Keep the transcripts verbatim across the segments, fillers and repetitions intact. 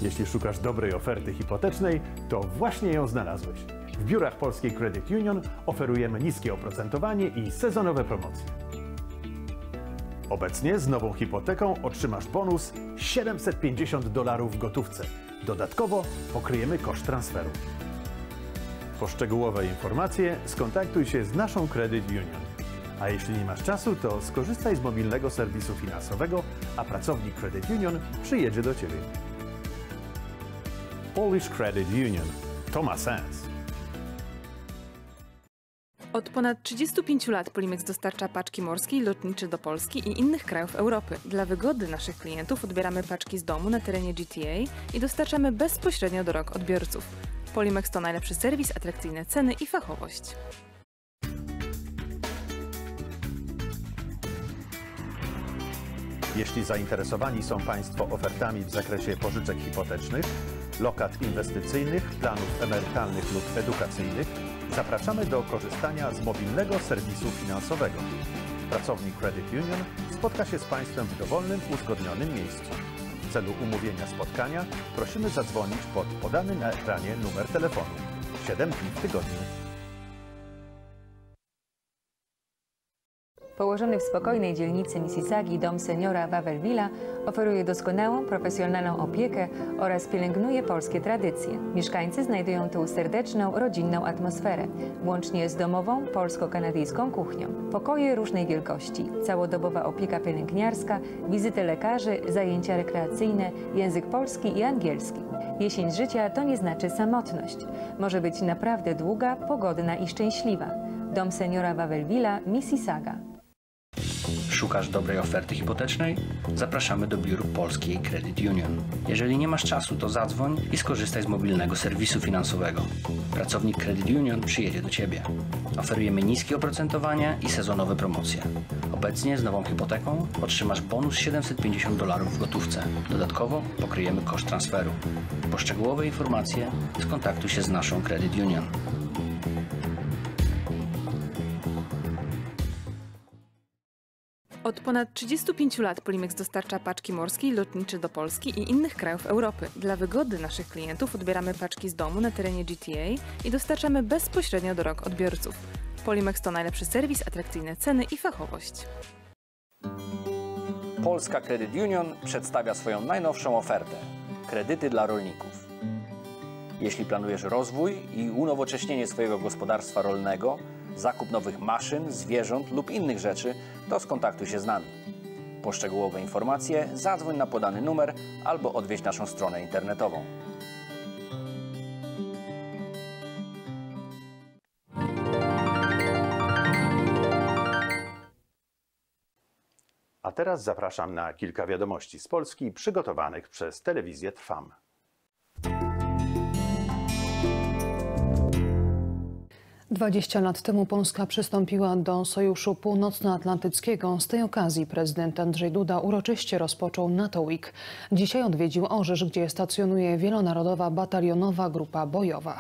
Jeśli szukasz dobrej oferty hipotecznej, to właśnie ją znalazłeś. W biurach Polskiej Credit Union oferujemy niskie oprocentowanie i sezonowe promocje. Obecnie z nową hipoteką otrzymasz bonus siedemset pięćdziesiąt dolarów w gotówce. Dodatkowo pokryjemy koszt transferu. Po szczegółowe informacje skontaktuj się z naszą Credit Union. A jeśli nie masz czasu, to skorzystaj z mobilnego serwisu finansowego, a pracownik Credit Union przyjedzie do Ciebie. Polish Credit Union. To ma sens. Od ponad trzydziestu pięciu lat Polimex dostarcza paczki morskie i lotnicze do Polski i innych krajów Europy. Dla wygody naszych klientów odbieramy paczki z domu na terenie G T A i dostarczamy bezpośrednio do rąk odbiorców. Polimex to najlepszy serwis, atrakcyjne ceny i fachowość. Jeśli zainteresowani są Państwo ofertami w zakresie pożyczek hipotecznych, lokat inwestycyjnych, planów emerytalnych lub edukacyjnych, zapraszamy do korzystania z mobilnego serwisu finansowego. Pracownik Credit Union spotka się z Państwem w dowolnym, uzgodnionym miejscu. W celu umówienia spotkania prosimy zadzwonić pod podany na ekranie numer telefonu. siedem dni w tygodniu. Położony w spokojnej dzielnicy Mississaugi dom seniora Wawel Villa oferuje doskonałą, profesjonalną opiekę oraz pielęgnuje polskie tradycje. Mieszkańcy znajdują tu serdeczną, rodzinną atmosferę, łącznie z domową, polsko-kanadyjską kuchnią. Pokoje różnej wielkości, całodobowa opieka pielęgniarska, wizyty lekarzy, zajęcia rekreacyjne, język polski i angielski. Jesień życia to nie znaczy samotność. Może być naprawdę długa, pogodna i szczęśliwa. Dom seniora Wawel Villa, Mississauga. Szukasz dobrej oferty hipotecznej? Zapraszamy do biur Polskiej Credit Union. Jeżeli nie masz czasu, to zadzwoń i skorzystaj z mobilnego serwisu finansowego. Pracownik Credit Union przyjedzie do Ciebie. Oferujemy niskie oprocentowania i sezonowe promocje. Obecnie z nową hipoteką otrzymasz bonus siedemset pięćdziesiąt dolarów w gotówce. Dodatkowo pokryjemy koszt transferu. Po szczegółowe informacje skontaktuj się z naszą Credit Union. Od ponad trzydziestu pięciu lat Polimex dostarcza paczki morskie i lotnicze do Polski i innych krajów Europy. Dla wygody naszych klientów odbieramy paczki z domu na terenie G T A i dostarczamy bezpośrednio do rąk odbiorców. Polimex to najlepszy serwis, atrakcyjne ceny i fachowość. Polska Credit Union przedstawia swoją najnowszą ofertę – kredyty dla rolników. Jeśli planujesz rozwój i unowocześnienie swojego gospodarstwa rolnego, zakup nowych maszyn, zwierząt lub innych rzeczy, to skontaktuj się z nami. Po szczegółowe informacje zadzwoń na podany numer albo odwiedź naszą stronę internetową. A teraz zapraszam na kilka wiadomości z Polski przygotowanych przez telewizję Trwam. dwadzieścia lat temu Polska przystąpiła do Sojuszu Północnoatlantyckiego. Z tej okazji prezydent Andrzej Duda uroczyście rozpoczął NATO Week. Dzisiaj odwiedził Orzysz, gdzie stacjonuje wielonarodowa batalionowa grupa bojowa.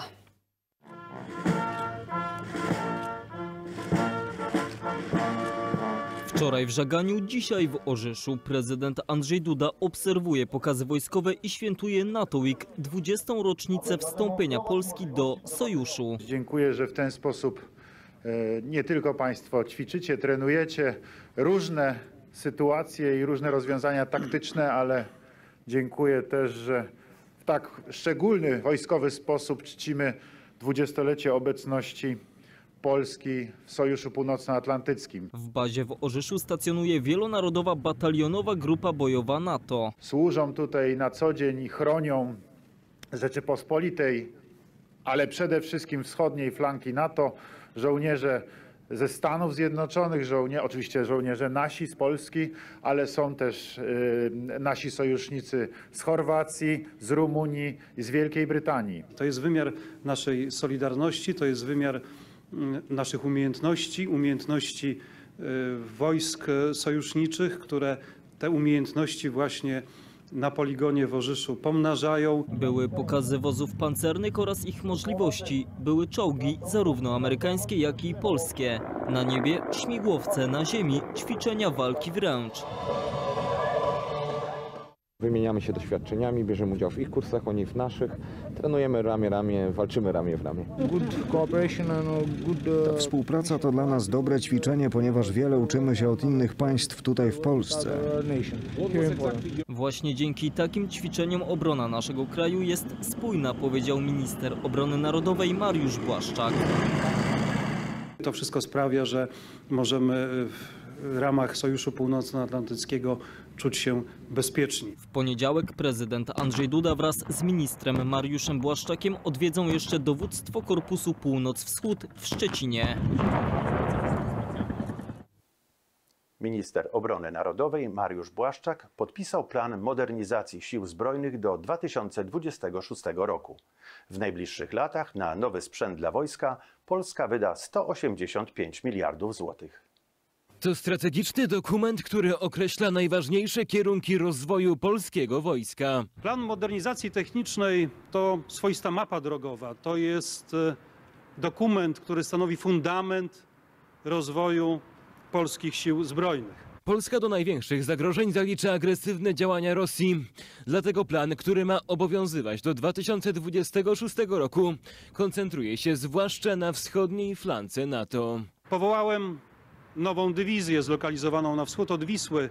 Wczoraj w Żaganiu, dzisiaj w Orzeszu prezydent Andrzej Duda obserwuje pokazy wojskowe i świętuje NATO Week, dwudziestą rocznicę wstąpienia Polski do Sojuszu. Dziękuję, że w ten sposób nie tylko Państwo ćwiczycie, trenujecie różne sytuacje i różne rozwiązania taktyczne, ale dziękuję też, że w tak szczególny wojskowy sposób czcimy dwudziestolecie obecności Polski w Sojuszu Północnoatlantyckim. W bazie w Orzeszu stacjonuje wielonarodowa batalionowa grupa bojowa NATO. Służą tutaj na co dzień i chronią Rzeczypospolitej, ale przede wszystkim wschodniej flanki NATO, żołnierze ze Stanów Zjednoczonych, żołnierze, oczywiście żołnierze nasi z Polski, ale są też y, nasi sojusznicy z Chorwacji, z Rumunii i z Wielkiej Brytanii. To jest wymiar naszej solidarności, to jest wymiar naszych umiejętności, umiejętności wojsk sojuszniczych, które te umiejętności właśnie na poligonie w Orzeszu pomnażają. Były pokazy wozów pancernych oraz ich możliwości. Były czołgi, zarówno amerykańskie, jak i polskie. Na niebie śmigłowce, na ziemi ćwiczenia walki wręcz. Wymieniamy się doświadczeniami, bierzemy udział w ich kursach, oni w naszych. Trenujemy ramię ramię, walczymy ramię w ramię. Ta współpraca to dla nas dobre ćwiczenie, ponieważ wiele uczymy się od innych państw tutaj w Polsce. Właśnie dzięki takim ćwiczeniom obrona naszego kraju jest spójna, powiedział minister obrony narodowej Mariusz Błaszczak. To wszystko sprawia, że możemy w ramach Sojuszu Północnoatlantyckiego czuć się bezpieczni. W poniedziałek prezydent Andrzej Duda wraz z ministrem Mariuszem Błaszczakiem odwiedzą jeszcze dowództwo Korpusu Północ-Wschód w Szczecinie. Minister Obrony Narodowej Mariusz Błaszczak podpisał plan modernizacji sił zbrojnych do dwa tysiące dwudziestego szóstego roku. W najbliższych latach na nowy sprzęt dla wojska Polska wyda sto osiemdziesiąt pięć miliardów złotych. To strategiczny dokument, który określa najważniejsze kierunki rozwoju polskiego wojska. Plan modernizacji technicznej to swoista mapa drogowa. To jest dokument, który stanowi fundament rozwoju polskich sił zbrojnych. Polska do największych zagrożeń zalicza agresywne działania Rosji. Dlatego plan, który ma obowiązywać do dwa tysiące dwudziestego szóstego roku, koncentruje się zwłaszcza na wschodniej flance NATO. Powołałem nową dywizję zlokalizowaną na wschód od Wisły.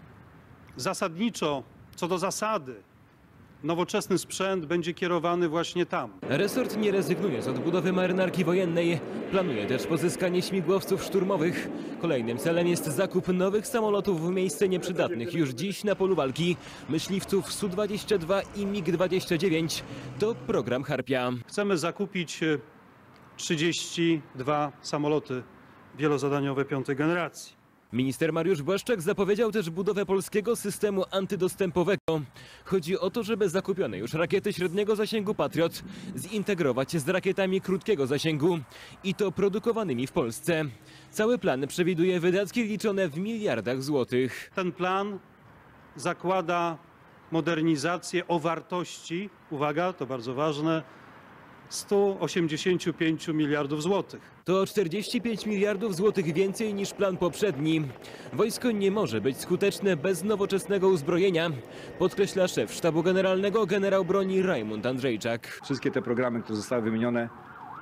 Zasadniczo, co do zasady, nowoczesny sprzęt będzie kierowany właśnie tam. Resort nie rezygnuje z odbudowy marynarki wojennej. Planuje też pozyskanie śmigłowców szturmowych. Kolejnym celem jest zakup nowych samolotów w miejsce nieprzydatnych już dziś na polu walki myśliwców S U dwadzieścia dwa i MiG dwadzieścia dziewięć. To program Harpia. Chcemy zakupić trzydzieści dwa samoloty wielozadaniowe piątej generacji. Minister Mariusz Błaszczak zapowiedział też budowę polskiego systemu antydostępowego. Chodzi o to, żeby zakupione już rakiety średniego zasięgu Patriot zintegrować z rakietami krótkiego zasięgu i to produkowanymi w Polsce. Cały plan przewiduje wydatki liczone w miliardach złotych. Ten plan zakłada modernizację o wartości, uwaga, to bardzo ważne, sto osiemdziesiąt pięć miliardów złotych. To czterdzieści pięć miliardów złotych więcej niż plan poprzedni. Wojsko nie może być skuteczne bez nowoczesnego uzbrojenia, podkreśla szef Sztabu Generalnego generał broni Rajmund Andrzejczak. Wszystkie te programy, które zostały wymienione,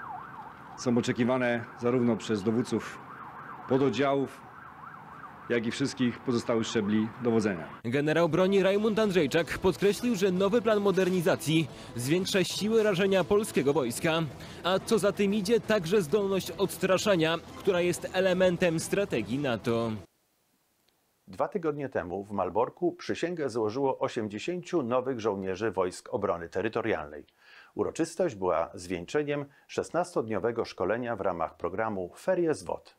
są oczekiwane zarówno przez dowódców pododdziałów, jak i wszystkich pozostałych szczebli dowodzenia. Generał broni Rajmund Andrzejczak podkreślił, że nowy plan modernizacji zwiększa siłę rażenia polskiego wojska, a co za tym idzie także zdolność odstraszania, która jest elementem strategii NATO. Dwa tygodnie temu w Malborku przysięgę złożyło osiemdziesięciu nowych żołnierzy Wojsk Obrony Terytorialnej. Uroczystość była zwieńczeniem szesnastodniowego szkolenia w ramach programu Ferie z W O T.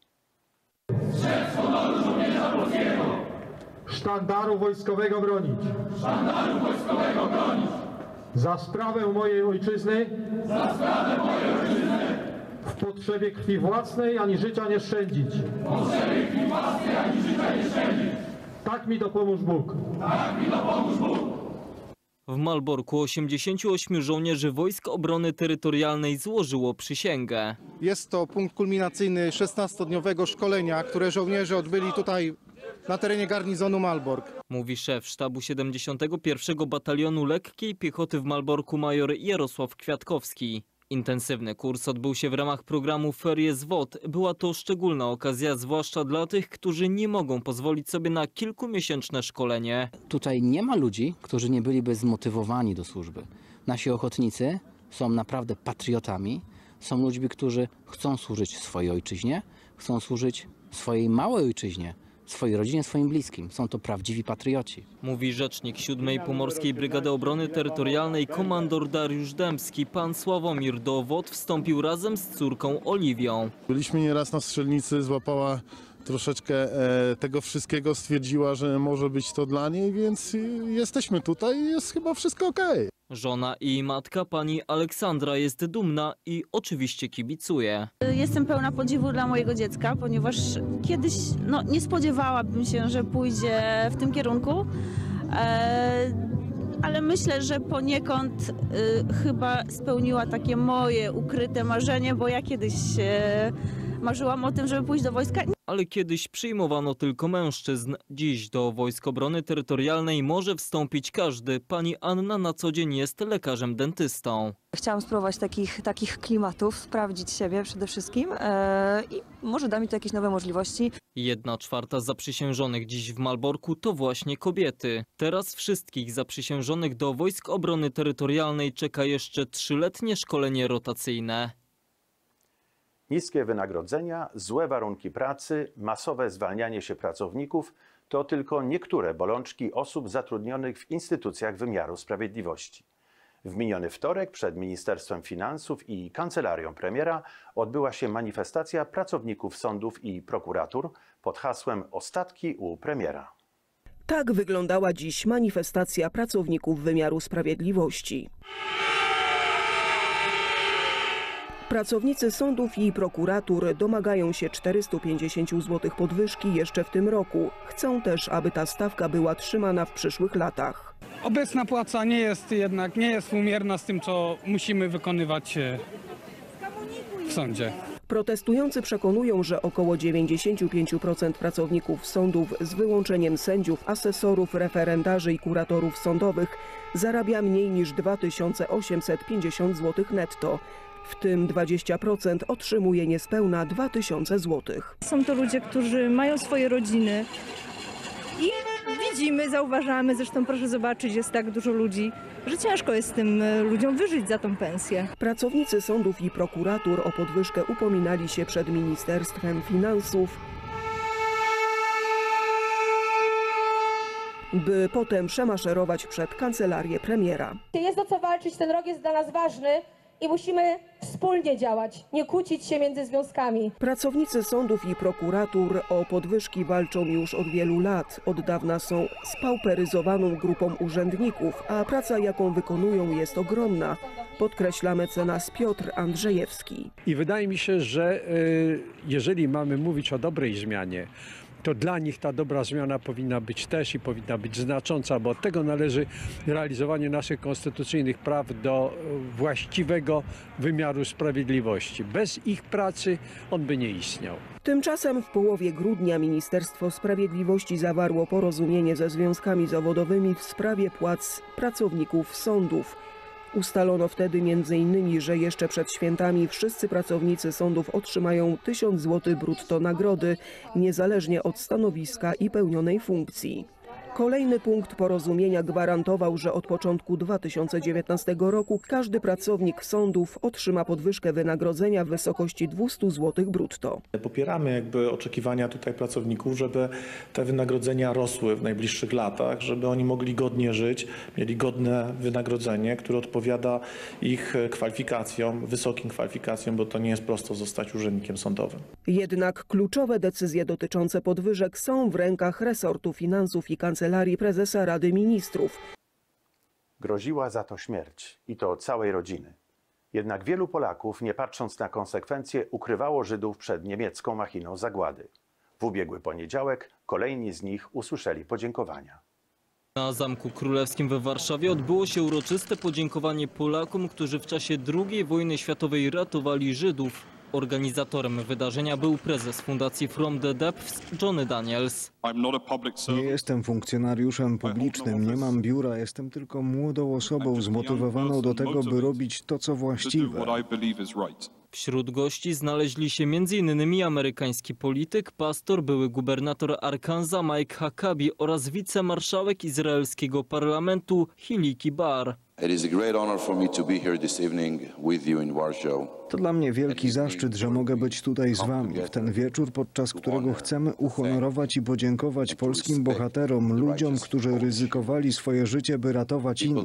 Sztandaru wojskowego bronić. Sztandaru wojskowego bronić. Za sprawę mojej ojczyzny. Za sprawę mojej ojczyzny. W potrzebie krwi własnej ani życia nie szczędzić. W potrzebie krwi własnej ani życia nie szczędzić. Tak mi dopomóż Bóg. Tak mi dopomóż Bóg. W Malborku osiemdziesięciu ośmiu żołnierzy Wojsk Obrony Terytorialnej złożyło przysięgę. Jest to punkt kulminacyjny szesnastodniowego szkolenia, które żołnierze odbyli tutaj na terenie garnizonu Malbork. Mówi szef sztabu siedemdziesiątego pierwszego Batalionu Lekkiej Piechoty w Malborku major Jarosław Kwiatkowski. Intensywny kurs odbył się w ramach programu Ferie z W O T. Była to szczególna okazja, zwłaszcza dla tych, którzy nie mogą pozwolić sobie na kilkumiesięczne szkolenie. Tutaj nie ma ludzi, którzy nie byliby zmotywowani do służby. Nasi ochotnicy są naprawdę patriotami. Są ludźmi, którzy chcą służyć swojej ojczyźnie, chcą służyć swojej małej ojczyźnie, swojej rodzinie, swoim bliskim. Są to prawdziwi patrioci. Mówi rzecznik siódmej Pomorskiej Brygady Obrony Terytorialnej komandor Dariusz Dębski. Pan Sławomir do W O T wstąpił razem z córką Oliwią. Byliśmy nieraz na strzelnicy, złapała troszeczkę e, tego wszystkiego, stwierdziła, że może być to dla niej, więc jesteśmy tutaj i jest chyba wszystko okej. Żona i matka pani Aleksandra jest dumna i oczywiście kibicuje. Jestem pełna podziwu dla mojego dziecka, ponieważ kiedyś no, nie spodziewałabym się, że pójdzie w tym kierunku, e, ale myślę, że poniekąd e, chyba spełniła takie moje ukryte marzenie, bo ja kiedyś e, marzyłam o tym, żeby pójść do wojska. ale kiedyś przyjmowano tylko mężczyzn. Dziś do Wojsk Obrony Terytorialnej może wstąpić każdy. Pani Anna na co dzień jest lekarzem dentystą. Chciałam spróbować takich, takich klimatów, sprawdzić siebie przede wszystkim e, i może da mi to jakieś nowe możliwości. Jedna czwarta zaprzysiężonych dziś w Malborku to właśnie kobiety. Teraz wszystkich zaprzysiężonych do Wojsk Obrony Terytorialnej czeka jeszcze trzyletnie szkolenie rotacyjne. Niskie wynagrodzenia, złe warunki pracy, masowe zwalnianie się pracowników to tylko niektóre bolączki osób zatrudnionych w instytucjach wymiaru sprawiedliwości. W miniony wtorek przed Ministerstwem Finansów i Kancelarią Premiera odbyła się manifestacja pracowników sądów i prokuratur pod hasłem Ostatki u premiera. Tak wyglądała dziś manifestacja pracowników wymiaru sprawiedliwości. Pracownicy sądów i prokuratur domagają się czterystu pięćdziesięciu złotych podwyżki jeszcze w tym roku. Chcą też, aby ta stawka była trzymana w przyszłych latach. Obecna płaca nie jest jednak nie jest współmierna z tym, co musimy wykonywać w sądzie. Protestujący przekonują, że około dziewięćdziesiąt pięć procent pracowników sądów z wyłączeniem sędziów, asesorów, referendarzy i kuratorów sądowych zarabia mniej niż dwa tysiące osiemset pięćdziesiąt złotych netto. W tym dwadzieścia procent otrzymuje niespełna dwa tysiące złotych. Są to ludzie, którzy mają swoje rodziny i widzimy, zauważamy, zresztą proszę zobaczyć, jest tak dużo ludzi, że ciężko jest tym ludziom wyżyć za tą pensję. Pracownicy sądów i prokuratur o podwyżkę upominali się przed Ministerstwem Finansów, by potem przemaszerować przed kancelarię premiera. Jest o co walczyć, ten rok jest dla nas ważny. I musimy wspólnie działać, nie kłócić się między związkami. Pracownicy sądów i prokuratur o podwyżki walczą już od wielu lat. Od dawna są spauperyzowaną grupą urzędników, a praca, jaką wykonują, jest ogromna. Podkreśla mecenas Piotr Andrzejewski. I wydaje mi się, że jeżeli mamy mówić o dobrej zmianie, to dla nich ta dobra zmiana powinna być też i powinna być znacząca, bo od tego należy realizowanie naszych konstytucyjnych praw do właściwego wymiaru sprawiedliwości. Bez ich pracy on by nie istniał. Tymczasem w połowie grudnia Ministerstwo Sprawiedliwości zawarło porozumienie ze związkami zawodowymi w sprawie płac pracowników sądów. Ustalono wtedy między innymi, że jeszcze przed świętami wszyscy pracownicy sądów otrzymają tysiąc złotych brutto nagrody, niezależnie od stanowiska i pełnionej funkcji. Kolejny punkt porozumienia gwarantował, że od początku dwa tysiące dziewiętnastego roku każdy pracownik sądów otrzyma podwyżkę wynagrodzenia w wysokości dwieście złotych brutto. Popieramy jakby oczekiwania tutaj pracowników, żeby te wynagrodzenia rosły w najbliższych latach, żeby oni mogli godnie żyć, mieli godne wynagrodzenie, które odpowiada ich kwalifikacjom, wysokim kwalifikacjom, bo to nie jest prosto zostać urzędnikiem sądowym. Jednak kluczowe decyzje dotyczące podwyżek są w rękach resortu finansów i kancelarii prezesa Rady Ministrów. Groziła za to śmierć i to całej rodziny. Jednak wielu Polaków, nie patrząc na konsekwencje, ukrywało Żydów przed niemiecką machiną zagłady. W ubiegły poniedziałek kolejni z nich usłyszeli podziękowania. Na Zamku Królewskim we Warszawie odbyło się uroczyste podziękowanie Polakom, którzy w czasie drugiej wojny światowej ratowali Żydów. Organizatorem wydarzenia był prezes Fundacji From the Depths Johnny Daniels. Nie jestem funkcjonariuszem publicznym, nie mam biura, jestem tylko młodą osobą zmotywowaną do tego, by robić to, co właściwe. Wśród gości znaleźli się między innymi amerykański polityk, pastor, były gubernator Arkansas Mike Huckabee oraz wicemarszałek izraelskiego parlamentu Hiliki Bar. To dla mnie wielki zaszczyt, że mogę być tutaj z wami w ten wieczór, podczas którego chcemy uhonorować i podziękować polskim bohaterom, ludziom, którzy ryzykowali swoje życie, by ratować innych.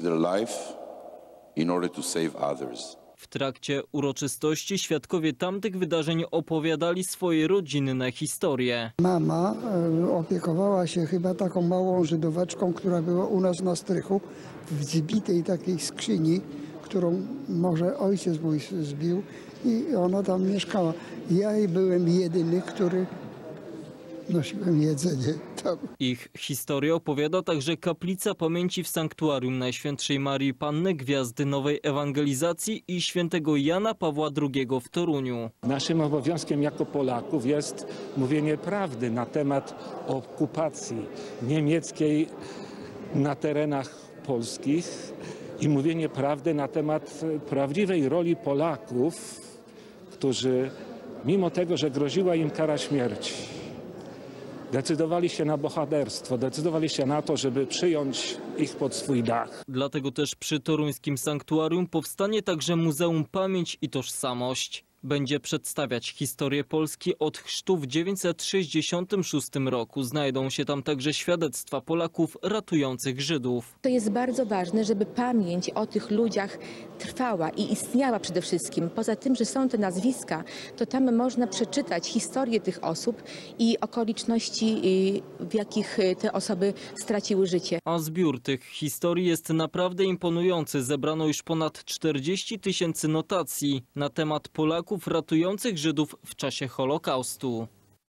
W trakcie uroczystości świadkowie tamtych wydarzeń opowiadali swoje rodzinne historie. Mama opiekowała się chyba taką małą Żydóweczką, która była u nas na strychu, w zbitej takiej skrzyni, którą może ojciec mój zbił i ona tam mieszkała. Ja byłem jedyny, który nosiłem jedzenie tam. Ich historię opowiada także kaplica pamięci w sanktuarium Najświętszej Marii Panny, Gwiazdy Nowej Ewangelizacji i świętego Jana Pawła drugiego w Toruniu. Naszym obowiązkiem jako Polaków jest mówienie prawdy na temat okupacji niemieckiej na terenach polskich i mówienie prawdy na temat prawdziwej roli Polaków, którzy mimo tego, że groziła im kara śmierci, decydowali się na bohaterstwo, decydowali się na to, żeby przyjąć ich pod swój dach. Dlatego też przy toruńskim sanktuarium powstanie także Muzeum Pamięć i Tożsamość. Będzie przedstawiać historię Polski od chrztu w dziewięćset sześćdziesiątym szóstym roku. Znajdą się tam także świadectwa Polaków ratujących Żydów. To jest bardzo ważne, żeby pamięć o tych ludziach trwała i istniała przede wszystkim. Poza tym, że są te nazwiska, to tam można przeczytać historię tych osób i okoliczności, w jakich te osoby straciły życie. A zbiór tych historii jest naprawdę imponujący. Zebrano już ponad czterdzieści tysięcy notacji na temat Polaków ratujących Żydów w czasie Holokaustu.